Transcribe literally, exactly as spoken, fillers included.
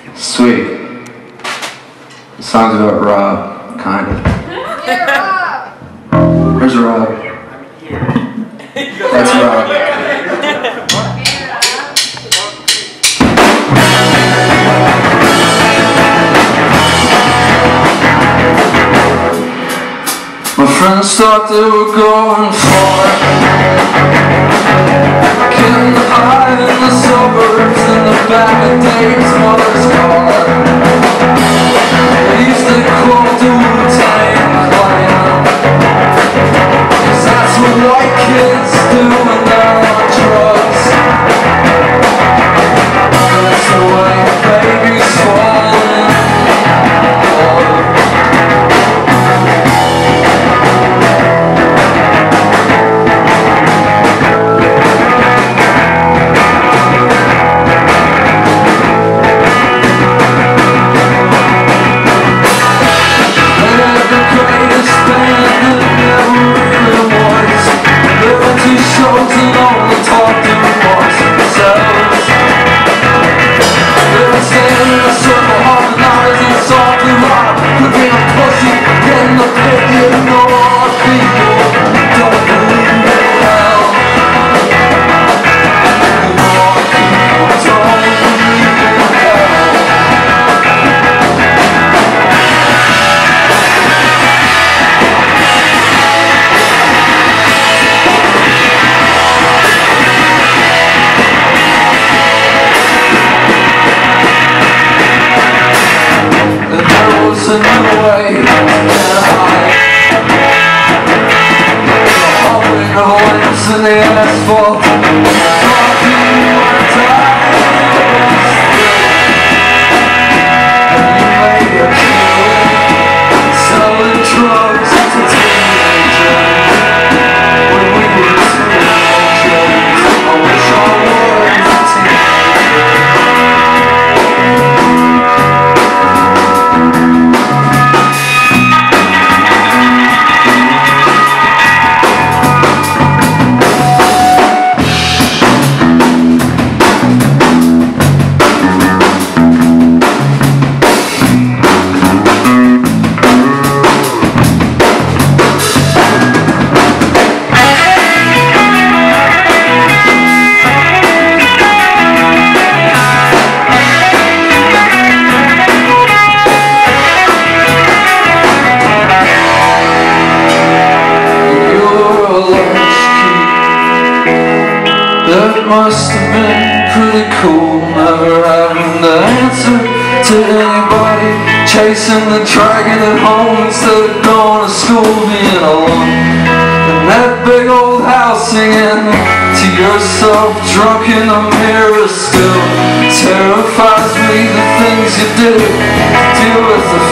Sweet. The song's about Rob, kind of. Yeah, Rob! Where's Rob? That's Rob. My friends thought they were going far, getting high in the suburbs in the back of Dave's mother's car. They used to quote the Wu-Tang Clan, 'cause that's what white kids do when they're on drugs. That's the way babies fall in love. In the asphalt, selling drugs as a teenager. When we were teenagers, I wish I was a That must have been pretty cool, never having to answer to anybody, chasing the dragon at home instead of going to school, being alone. And that big old house singing to yourself, drunk in the mirror still, terrifies me, the things you did to deal with the